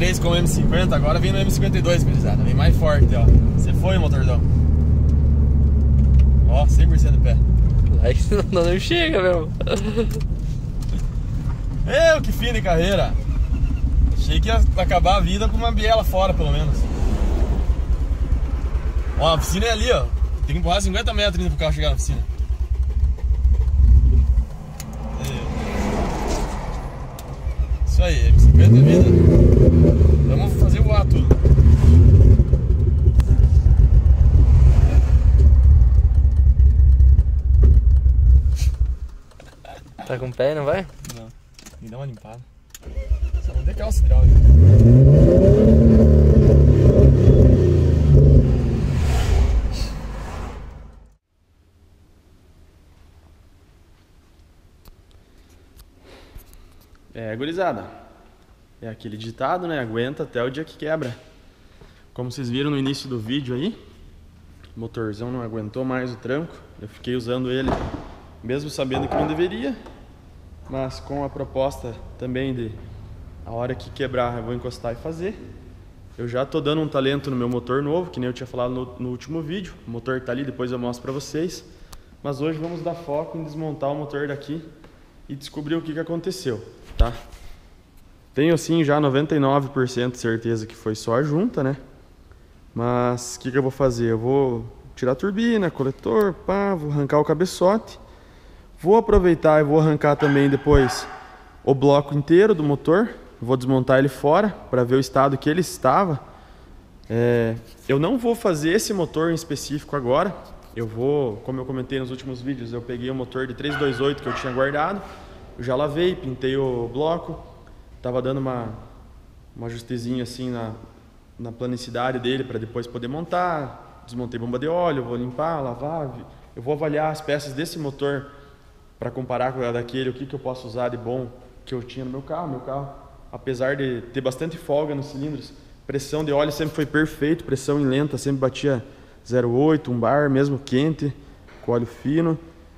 M3 com o M50, agora vem no M52, gurizada. Vem mais forte, ó. Você foi, motorzão. Ó, 100% de pé. Aí não chega, meu. Que fim de carreira. Achei que ia acabar a vida com uma biela fora, pelo menos. Ó, a oficina é ali, ó. Tem que empurrar 50 metros ainda pro carro chegar na oficina. Isso aí, M50 é vida. Vamos fazer voar tudo. Tá com o pé, não vai? Não, tem que dar uma limpada. Só não tem calça hidráulica. Gurizada, é aquele ditado, né? Aguenta até o dia que quebra. Como vocês viram no início do vídeo aí, o motorzão não aguentou mais o tranco. Eu fiquei usando ele, mesmo sabendo que não deveria, mas com a proposta também de a hora que quebrar eu vou encostar e fazer. Eu já tô dando um talento no meu motor novo, que nem eu tinha falado no último vídeo. O motor tá ali, depois eu mostro pra vocês. Mas hoje vamos dar foco em desmontar o motor daqui e descobrir o que aconteceu, tá? Tenho assim já 99% de certeza que foi só a junta, né? Mas o que eu vou fazer? Eu vou tirar a turbina, coletor, pá, vou arrancar o cabeçote. Vou aproveitar e vou arrancar também depois o bloco inteiro do motor. Vou desmontar ele fora para ver o estado que ele estava. Eu não vou fazer esse motor em específico agora. Eu vou, como eu comentei nos últimos vídeos, eu peguei o motor de 328 que eu tinha guardado. Eu já lavei, pintei o bloco. Tava dando uma ajustezinha assim na planicidade dele para depois poder montar. Desmontei bomba de óleo, vou limpar, lavar. Eu vou avaliar as peças desse motor para comparar com a daquele, o que eu posso usar de bom que eu tinha no meu carro. Meu carro, apesar de ter bastante folga nos cilindros, pressão de óleo sempre foi perfeito, pressão em lenta sempre batia 0,8, um bar, mesmo quente, com óleo fino.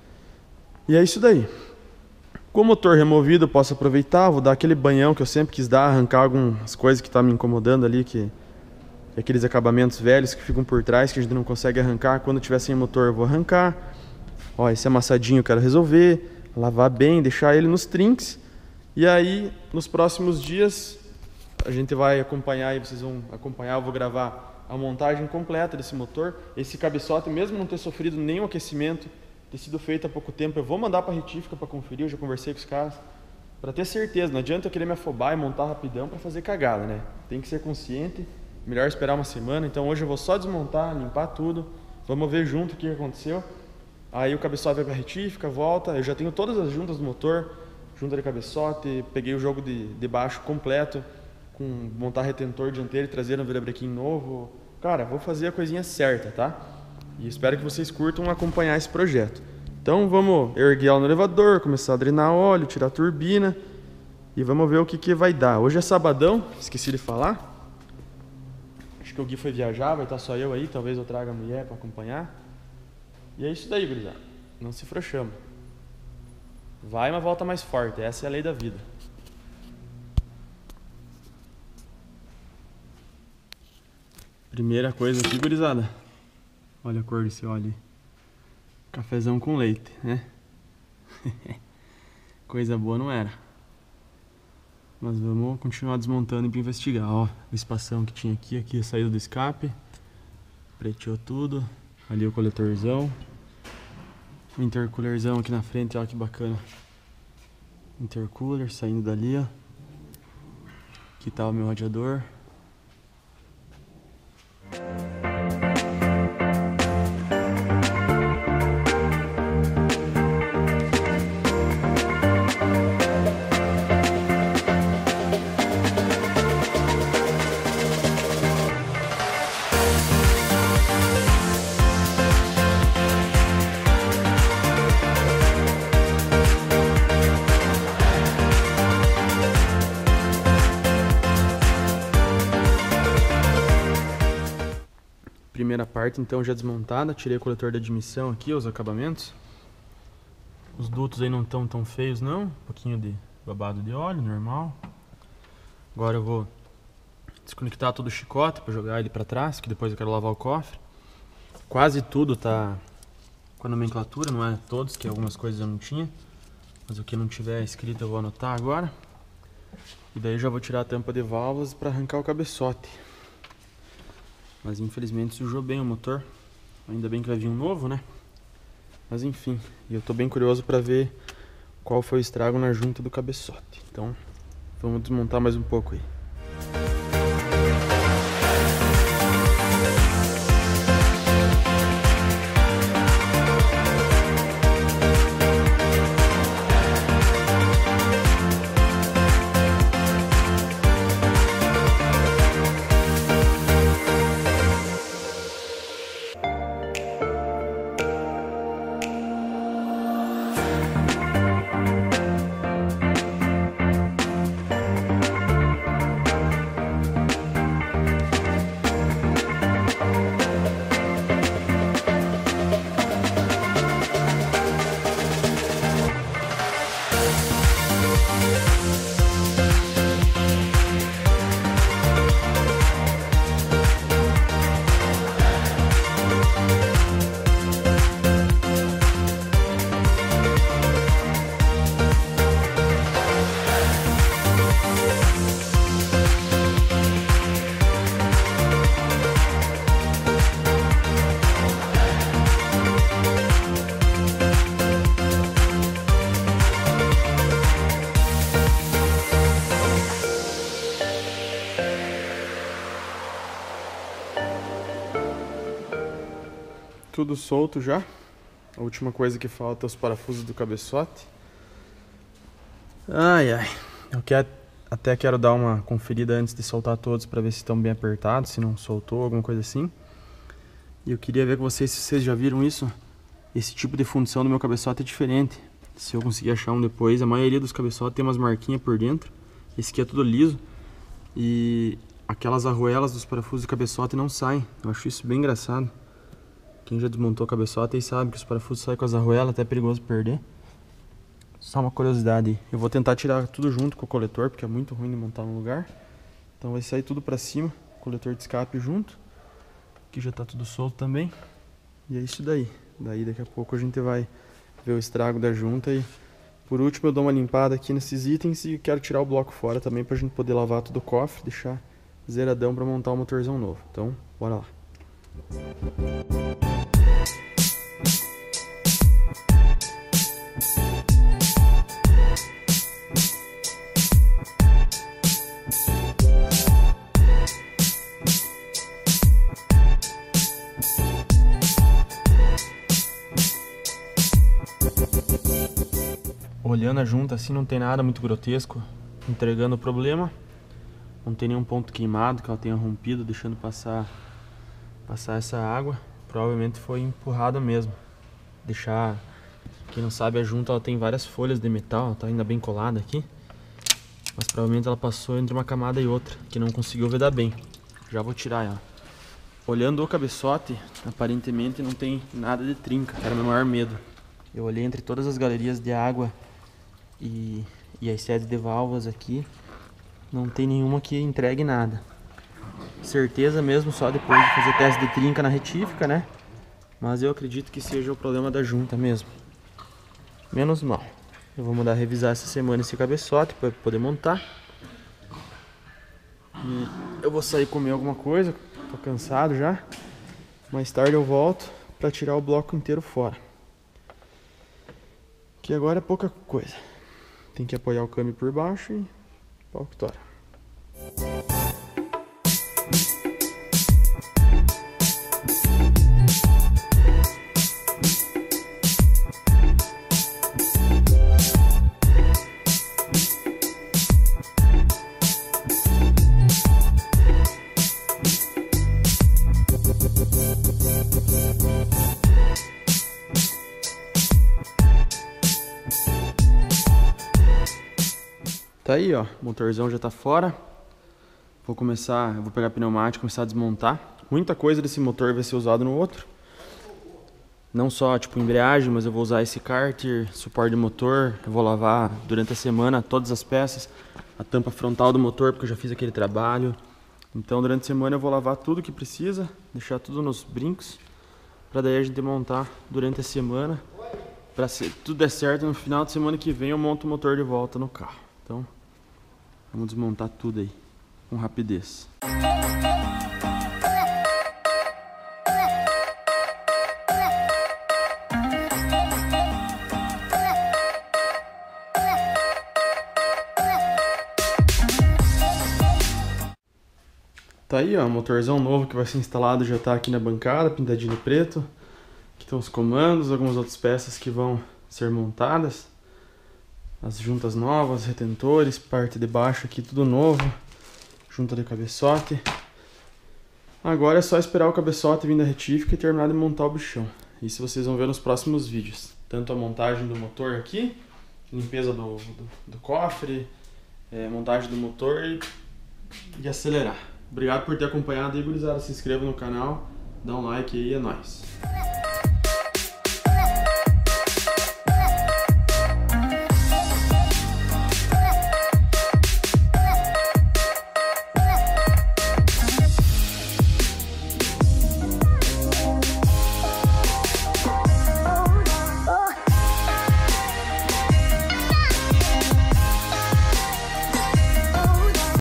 E é isso daí. Com o motor removido eu posso aproveitar, vou dar aquele banhão que eu sempre quis dar, arrancar algumas coisas que estão me incomodando ali, que aqueles acabamentos velhos que ficam por trás, que a gente não consegue arrancar. Quando tiver sem motor eu vou arrancar. Ó, esse amassadinho eu quero resolver, lavar bem, deixar ele nos trinques. E aí, nos próximos dias, a gente vai acompanhar, e vocês vão acompanhar, eu vou gravar a montagem completa desse motor. Esse cabeçote, mesmo não ter sofrido nenhum aquecimento, ter sido feito há pouco tempo, eu vou mandar para a retífica para conferir. Eu já conversei com os caras para ter certeza. Não adianta eu querer me afobar e montar rapidão para fazer cagada, né? Tem que ser consciente, melhor esperar uma semana. Então hoje eu vou só desmontar, limpar tudo, vamos ver junto o que aconteceu. Aí o cabeçote vai para a retífica, volta. Eu já tenho todas as juntas do motor, junta de cabeçote, peguei o jogo de baixo completo, com montar retentor dianteiro e traseiro, um virabrequim novo. Cara, vou fazer a coisinha certa, tá? E espero que vocês curtam acompanhar esse projeto. Então vamos erguer ela no elevador, começar a drenar óleo, tirar a turbina e vamos ver o que vai dar. Hoje é sabadão, esqueci de falar. Acho que o Gui foi viajar, vai estar só eu aí, talvez eu traga a mulher para acompanhar. E é isso daí, gurizada. Não se frouxamos. Vai, mas volta mais forte. Essa é a lei da vida. Primeira coisa aqui, gurizada. Olha a cor desse óleo aí. Cafezão com leite, né? Coisa boa não era. Mas vamos continuar desmontando para investigar. Ó, o espação que tinha aqui a saída do escape. Preteou tudo. Ali o coletorzão. O intercoolerzão aqui na frente, ó, que bacana. Intercooler saindo dali, ó. Aqui tá o meu radiador. Primeira parte então já desmontada, tirei o coletor da admissão aqui, os acabamentos. Os dutos aí não estão tão feios não, um pouquinho de babado de óleo, normal. Agora eu vou desconectar todo o chicote para jogar ele para trás, que depois eu quero lavar o cofre. Quase tudo tá com a nomenclatura, não é todos, que algumas coisas eu não tinha. Mas o que não tiver escrito eu vou anotar agora. E daí já vou tirar a tampa de válvulas para arrancar o cabeçote. Mas infelizmente sujou bem o motor. Ainda bem que vai vir um novo, né? Mas enfim, eu tô bem curioso para ver qual foi o estrago na junta do cabeçote. Então vamos desmontar mais um pouco aí. Tudo solto já. A última coisa que falta é os parafusos do cabeçote. Ai, ai. Eu até quero dar uma conferida antes de soltar todos para ver se estão bem apertados, se não soltou, alguma coisa assim. E eu queria ver com vocês se vocês já viram isso. Esse tipo de fundição do meu cabeçote é diferente. Se eu conseguir achar um depois, a maioria dos cabeçotes tem umas marquinhas por dentro. Esse aqui é tudo liso. E aquelas arruelas dos parafusos do cabeçote não saem. Eu acho isso bem engraçado. Quem já desmontou o cabeçote aí sabe que os parafusos saem com as arruelas, até é perigoso perder. Só uma curiosidade aí. Eu vou tentar tirar tudo junto com o coletor, porque é muito ruim de montar no lugar. Então vai sair tudo pra cima, coletor de escape junto. Aqui já tá tudo solto também. E é isso daí. Daí daqui a pouco a gente vai ver o estrago da junta e por último eu dou uma limpada aqui nesses itens e quero tirar o bloco fora também pra gente poder lavar todo o cofre, deixar zeradão pra montar um motorzão novo. Então, bora lá. Olhando a junta assim não tem nada muito grotesco entregando o problema. Não tem nenhum ponto queimado que ela tenha rompido, deixando passar essa água. Provavelmente foi empurrada mesmo. Quem não sabe, a junta ela tem várias folhas de metal, ela tá ainda bem colada aqui. Mas provavelmente ela passou entre uma camada e outra, que não conseguiu vedar bem. Já vou tirar ela. Olhando o cabeçote, aparentemente não tem nada de trinca, que era o meu maior medo. Eu olhei entre todas as galerias de água e as sedes de válvulas aqui, não tem nenhuma que entregue nada. Certeza mesmo só depois de fazer teste de trinca na retífica, né? Mas eu acredito que seja o problema da junta mesmo. Menos mal. Eu vou mandar revisar essa semana esse cabeçote para poder montar. E eu vou sair comer alguma coisa, tô cansado já. Mais tarde eu volto para tirar o bloco inteiro fora. Que agora é pouca coisa. Tem que apoiar o câmbio por baixo e pau que tora. Tá aí, ó, o motorzão já tá fora. Eu vou pegar pneumático e começar a desmontar. Muita coisa desse motor vai ser usado no outro. Não só tipo embreagem, mas eu vou usar esse cárter, suporte de motor. Eu vou lavar durante a semana todas as peças. A tampa frontal do motor, porque eu já fiz aquele trabalho. Então durante a semana eu vou lavar tudo que precisa, deixar tudo nos brincos, para daí a gente montar durante a semana, para se tudo der certo, no final de semana que vem eu monto o motor de volta no carro. Então vamos desmontar tudo aí com rapidez. Tá aí, ó, motorzão novo que vai ser instalado já tá aqui na bancada, pintadinho de preto. Aqui estão os comandos, algumas outras peças que vão ser montadas. As juntas novas, retentores, parte de baixo aqui tudo novo. Junta de cabeçote. Agora é só esperar o cabeçote vir da retífica e terminar de montar o bichão. Isso vocês vão ver nos próximos vídeos. Tanto a montagem do motor aqui, limpeza do cofre, montagem do motor e acelerar. Obrigado por ter acompanhado aí, gurizada. Se inscreva no canal, dá um like aí, é nóis.